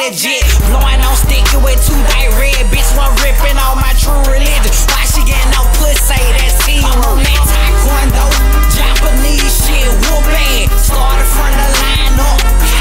legit. Blowing on sticky with 2 dice red. Bitch, one ripping all my true religion. Why she getting no pussy? That's T. On that taekwondo, Japanese shit, whoop bad. Started from the line up.